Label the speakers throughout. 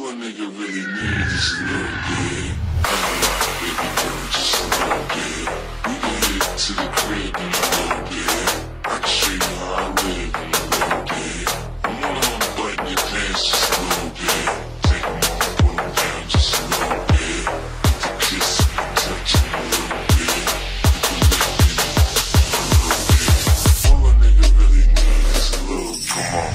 Speaker 1: a nigga really needs is a little bit. I know my baby girl, just a little bit. We can hit to the crib in a little bit. I can show you how I live in a little bit. I wanna unbutton your pants just a little bit. Take them off, pull them down just a little bit. Get the kissing and touching a little bit. All a nigga really needs is a little bit. Come on.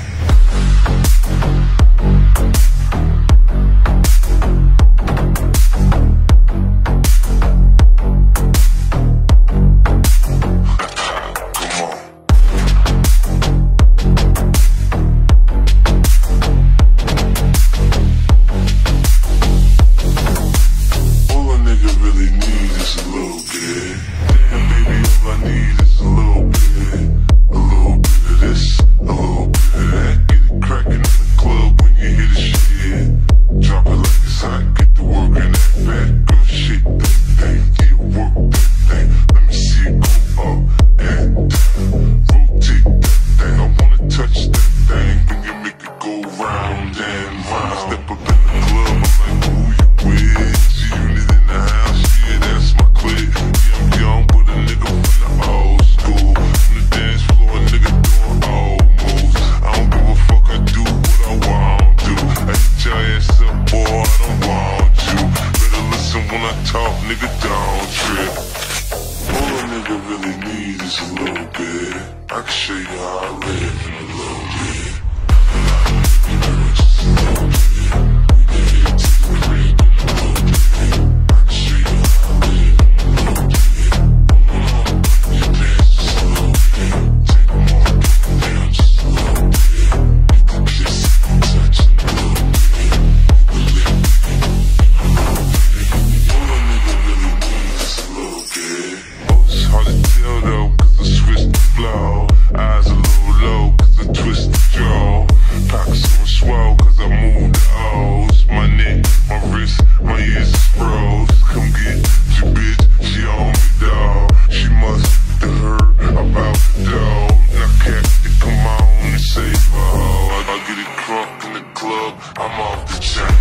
Speaker 1: Nigga, don't trip. All a nigga really needs is a little bit. I can show you how I live in a little bit. Just a little bit. We can hit to the crib in a little bit. I can show you how I live in a little bit. I'm your pants just a little bit. Take them off, put them down just a little bit. Get the kissing and touching a little bit. Hard to tell though, cause I switched the flow. Eyes a little low, cause I twist the jaw. Pockets on swole, cause I move the O's. My neck, my wrist, my ears is froze. Come get your bitch, she on me, dawg. She must have heard about the dog. Now Captain, come on and save her. I get it crunk in the club, I'm off the chain.